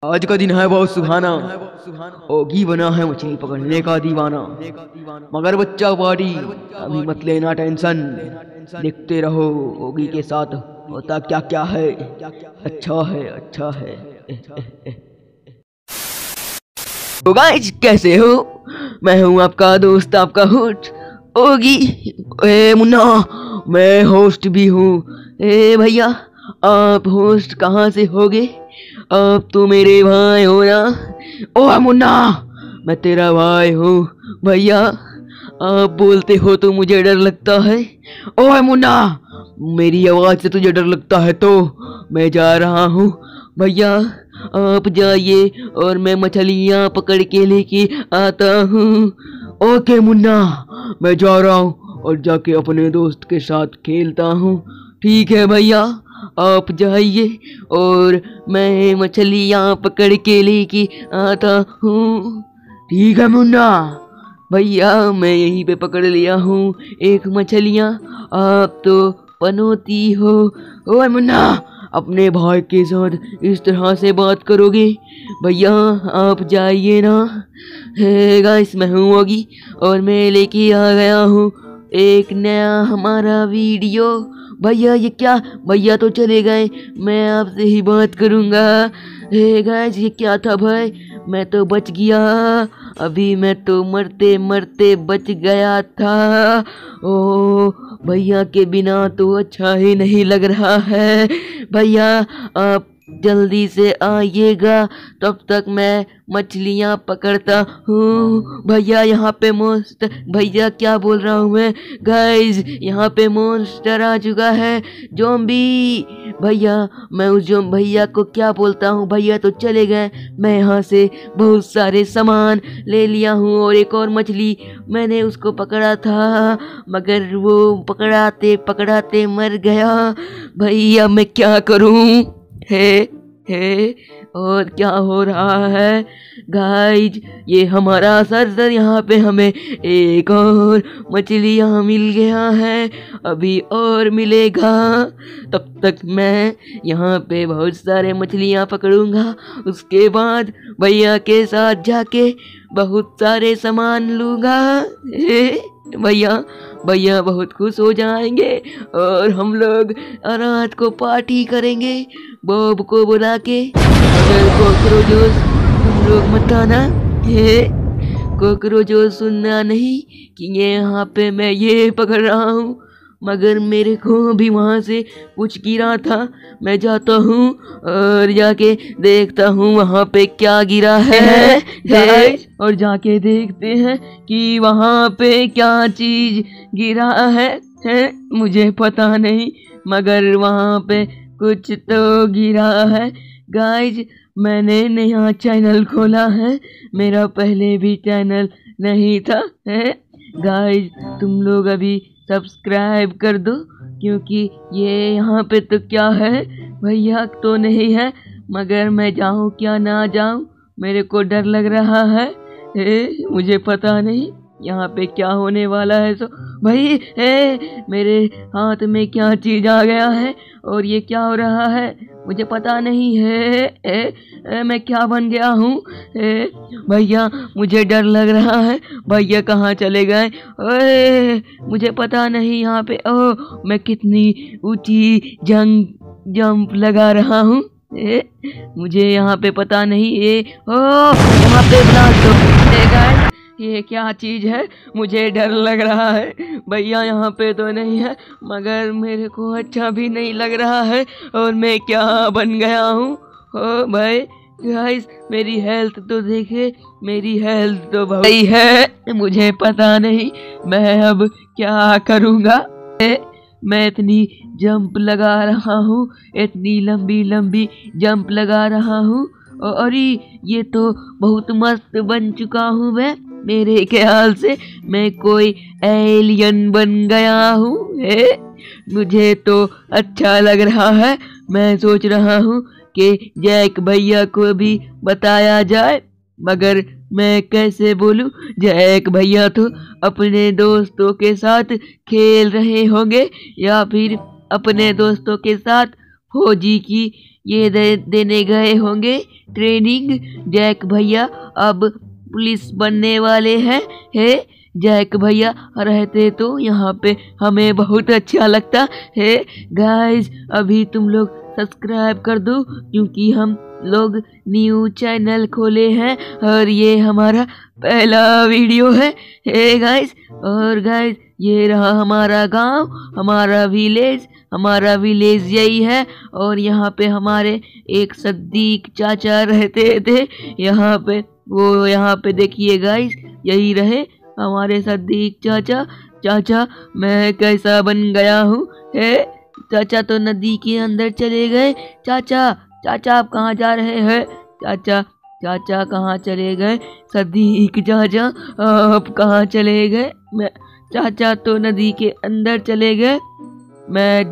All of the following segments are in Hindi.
आज का दिन है बहुत सुहाना। ओगी बना है मछली पकड़ने का दीवाना। मगर बच्चा पार्टी अभी मत लेना टेंशन। देखते रहो ओगी के साथ होता क्या क्या है। अच्छा है अच्छा है। तो गाइस कैसे हो? मैं हूँ आपका दोस्त आपका होस्ट ओगी। ए मुन्ना, मैं होस्ट भी हूँ। ए भैया, आप होस्ट कहाँ से होगे? आप तो मेरे भाई हो ना। ओ मुन्ना, मैं तेरा भाई हूँ। भैया आप बोलते हो तो मुझे डर लगता है। ओए मुन्ना, मेरी आवाज से तुझे डर लगता है तो मैं जा रहा हूँ। भैया आप जाइए और मैं मछलियाँ पकड़ के लेके आता हूँ। ओके मुन्ना, मैं जा रहा हूँ और जाके अपने दोस्त के साथ खेलता हूँ। ठीक है भैया, आप जाइए और मैं मछलियाँ पकड़ के लेके आता हूँ। ठीक है मुन्ना। भैया मैं यहीं पे पकड़ लिया हूँ एक मछलियाँ। आप तो पनौती हो। ओए मुन्ना, अपने भाई के साथ इस तरह से बात करोगे? भैया आप जाइए ना। हे गाइस, मैं हूँ ओगी और मैं लेके आ गया हूँ एक नया हमारा वीडियो। भैया ये क्या? भैया तो चले गए, मैं आपसे ही बात करूँगा। हे गाइस, ये क्या था भाई? मैं तो बच गया। अभी मैं तो मरते मरते बच गया था। ओ भैया के बिना तो अच्छा ही नहीं लग रहा है। भैया आप जल्दी से आइएगा, तब तक मैं मछलियाँ पकड़ता हूँ। भैया यहाँ पे मोस्ट, भैया क्या बोल रहा हूँ मैं? गाइस यहाँ पे मॉन्स्टर आ चुका है, ज़ॉम्बी। भैया मैं उस भैया को क्या बोलता हूँ, भैया तो चले गए। मैं यहाँ से बहुत सारे सामान ले लिया हूँ और एक और मछली मैंने उसको पकड़ा था, मगर वो पकड़ाते पकड़ाते मर गया। भैया मैं क्या करूँ? हे और क्या हो रहा है? गाइज ये हमारा सर यहाँ पे हमें एक और मछलियाँ मिल गया है, अभी और मिलेगा। तब तक मैं यहाँ पे बहुत सारे मछलियाँ पकड़ूंगा, उसके बाद भैया के साथ जाके बहुत सारे सामान लूँगा। भैया भैया बहुत खुश हो जाएंगे और हम लोग रात को पार्टी करेंगे बॉब को बुला के। अगर कॉकरोचोस तुम लोग मत आना। हे कॉकरोचोस, सुनना नहीं कि ये यहाँ पे मैं ये पकड़ रहा हूँ, मगर मेरे को भी वहाँ से कुछ गिरा था। मैं जाता हूँ और जाके देखता हूँ वहाँ पे क्या गिरा है। और जाके देखते हैं कि वहाँ पे क्या चीज गिरा है। मुझे पता नहीं, मगर वहाँ पे कुछ तो गिरा है। गाइज मैंने नया चैनल खोला है, मेरा पहले भी चैनल नहीं था। गाइज तुम लोग अभी सब्सक्राइब कर दो, क्योंकि ये यहाँ पे तो क्या है, भैया तो नहीं है, मगर मैं जाऊँ क्या ना जाऊँ, मेरे को डर लग रहा है। मुझे पता नहीं यहाँ पे क्या होने वाला है। सो भाई मेरे हाथ में क्या चीज आ गया है और ये क्या हो रहा है मुझे पता नहीं है। मैं क्या बन गया हूँ? भैया मुझे डर लग रहा है, भैया कहाँ चले गए? मुझे पता नहीं यहाँ पे। मैं कितनी ऊंची जंप लगा रहा हूँ। मुझे यहाँ पे पता नहीं। यहाँ पे ब्लास्ट हो। ये क्या चीज है? मुझे डर लग रहा है। भैया यहाँ पे तो नहीं है, मगर मेरे को अच्छा भी नहीं लग रहा है। और मैं क्या बन गया हूँ? ओ भाई गाइस मेरी हेल्थ तो देखे, मेरी हेल्थ तो भाई है। मुझे पता नहीं मैं अब क्या करूँगा। मैं इतनी जंप लगा रहा हूँ, इतनी लंबी लंबी जंप लगा रहा हूँ, और ये तो बहुत मस्त बन चुका हूँ मैं। मेरे ख्याल से मैं कोई एलियन बन गया हूँ। मुझे तो अच्छा लग रहा है। मैं सोच रहा हूँ कि जैक भैया को भी बताया जाए, मगर मैं कैसे बोलूं? जैक भैया तो अपने दोस्तों के साथ खेल रहे होंगे या फिर अपने दोस्तों के साथ फौजी की ये देने गए होंगे ट्रेनिंग। जैक भैया अब पुलिस बनने वाले हैं। हे जैक भैया रहते तो यहाँ पे हमें बहुत अच्छा लगता है। गाइस अभी तुम लोग सब्सक्राइब कर दो क्योंकि हम लोग न्यू चैनल खोले हैं और ये हमारा पहला वीडियो है। हे गाइस, और गाइस ये रहा हमारा गांव, हमारा विलेज यही है। और यहाँ पे हमारे एक सद्दीक चाचा रहते थे यहाँ पे। वो यहाँ पे देखिए गाइस, यही रहे हमारे सद्दीक चाचा। मैं कैसा बन गया हूँ। हे चाचा तो नदी के अंदर चले गए। चाचा आप कहाँ जा रहे हैं। चाचा कहाँ चले गए। सद्दीक चाचा आप कहाँ चले गए। मैं चाचा तो नदी के अंदर चले गए। मैं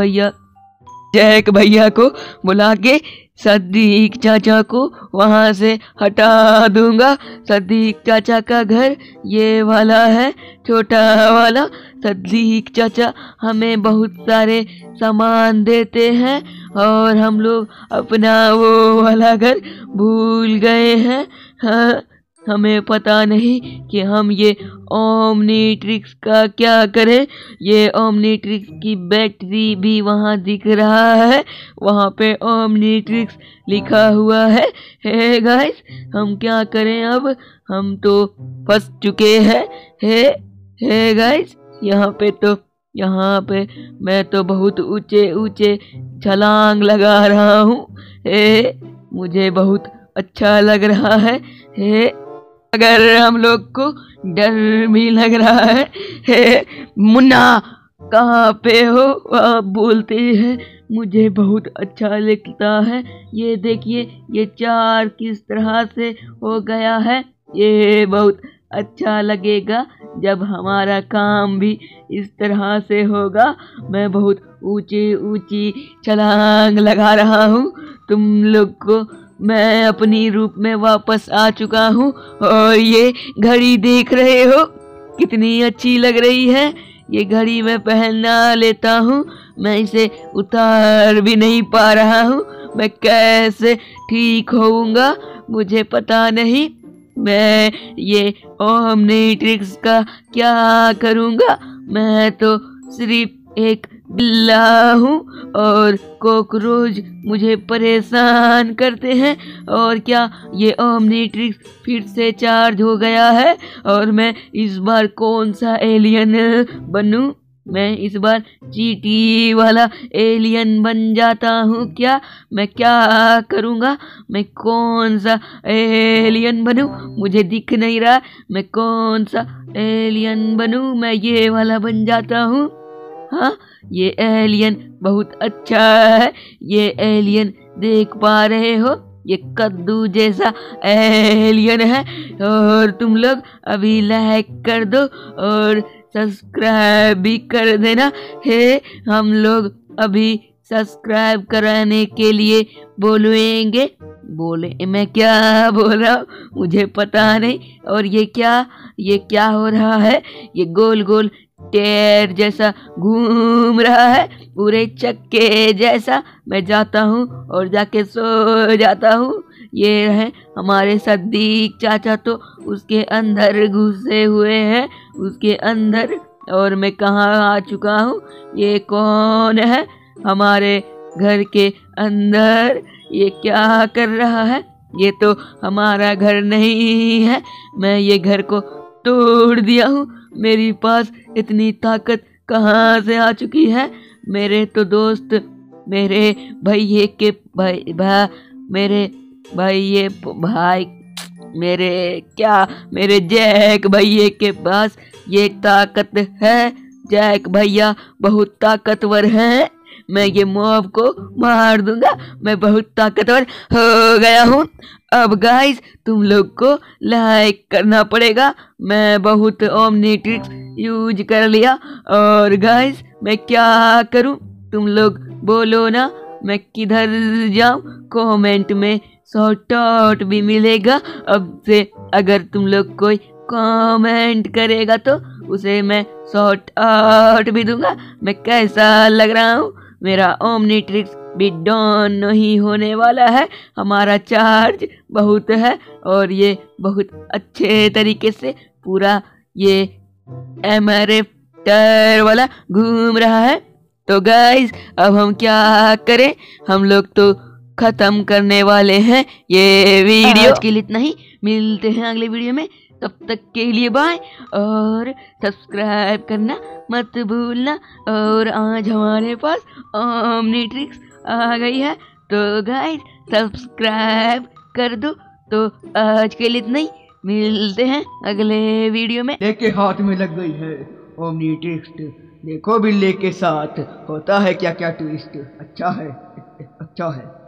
जैक भैया को बुला के सद्दीक चाचा को वहाँ से हटा दूंगा। सद्दीक चाचा का घर ये वाला है, छोटा वाला। सद्दीक चाचा हमें बहुत सारे सामान देते हैं और हम लोग अपना वो वाला घर भूल गए हैं। हाँ, हमें पता नहीं कि हम ये ओमनीट्रिक्स का क्या करें। ये ओमनीट्रिक्स की बैटरी भी वहाँ दिख रहा है, वहाँ पे ओमनीट्रिक्स लिखा हुआ है। हे गाइस हम क्या करें अब, हम तो फंस चुके हैं। हे गाइस यहाँ पे मैं तो बहुत ऊंचे छलांग लगा रहा हूँ। मुझे बहुत अच्छा लग रहा है। अगर हम लोग को डर भी लग रहा है। मुन्ना कहाँ पे हो आप बोलते हैं, मुझे बहुत अच्छा लगता है। ये देखिए ये चार किस तरह से हो गया है। ये बहुत अच्छा लगेगा जब हमारा काम भी इस तरह से होगा। मैं बहुत ऊंची छलांग लगा रहा हूँ। तुम लोग को मैं अपनी रूप में वापस आ चुका हूँ और ये घड़ी देख रहे हो कितनी अच्छी लग रही है। ये घड़ी मैं पहनना लेता हूँ, मैं इसे उतार भी नहीं पा रहा हूँ। मैं कैसे ठीक होऊंगा मुझे पता नहीं। मैं ये ओमनीट्रिक्स का क्या करूँगा। मैं तो सिर्फ एक बिल्ला हूँ और कॉकरोच मुझे परेशान करते हैं। और क्या ये ओमनीट्रिक्स फिर से चार्ज हो गया है और मैं इस बार कौन सा एलियन बनूं। मैं इस बार चींटी वाला एलियन बन जाता हूँ क्या। मैं क्या करूँगा, मैं कौन सा एलियन बनूं, मुझे दिख नहीं रहा मैं कौन सा एलियन बनूं। मैं ये वाला बन जाता हूँ। हाँ ये एलियन बहुत अच्छा है। ये एलियन देख पा रहे हो, ये कद्दू जैसा एलियन है। और तुम लोग अभी लाइक कर दो और सब्सक्राइब भी कर देना। हम लोग अभी सब्सक्राइब कराने के लिए बोले मैं क्या बोल रहा हूँ मुझे पता नहीं। और ये क्या हो रहा है, ये गोल गोल टेर जैसा घूम रहा है पूरे चक्के जैसा। मैं जाता हूँ और जाके सो जाता हूँ। ये रहे हमारे सद्दीक चाचा तो उसके अंदर घुसे हुए हैं उसके अंदर। और मैं कहाँ आ चुका हूँ, ये कौन है हमारे घर के अंदर, ये क्या कर रहा है। ये तो हमारा घर नहीं है, मैं ये घर को तोड़ दिया हूँ। मेरे पास इतनी ताकत कहाँ से आ चुकी है। मेरे तो दोस्त मेरे मेरे जैक भैया के पास ये ताकत है। जैक भैया बहुत ताकतवर हैं। मैं ये मॉब को मार दूंगा, मैं बहुत ताकतवर हो गया हूँ। अब गाइस तुम लोग को लाइक करना पड़ेगा। मैं बहुत ओमनीट्रिक्स यूज कर लिया। और गाइस मैं क्या करूं, तुम लोग बोलो ना मैं किधर जाऊं। कमेंट में शॉर्ट आउट भी मिलेगा अब से। अगर तुम लोग कोई कमेंट करेगा तो उसे मैं शॉर्ट आउट भी दूंगा। मैं कैसा लग रहा हूँ, मेरा ओमनीट्रिक्स भी डाउन नहीं होने वाला है। हमारा चार्ज बहुत है और ये बहुत अच्छे तरीके से पूरा ये MRF टायर वाला घूम रहा है। तो गाइस अब हम क्या करें, हम लोग तो खत्म करने वाले हैं ये वीडियो। आज के लिए इतना ही, मिलते हैं अगले वीडियो में, तब तक के लिए बाय। और सब्सक्राइब करना मत भूलना। और आज हमारे पास ओमनीट्रिक्स आ गई है, तो गाइस सब्सक्राइब कर दो। तो आज के लिए इतना ही, मिलते हैं अगले वीडियो में। लेके हाथ में लग गई है ओमनीट्रिक्स। देखो बिल्ले के साथ होता है क्या क्या ट्विस्ट। अच्छा है, अच्छा है।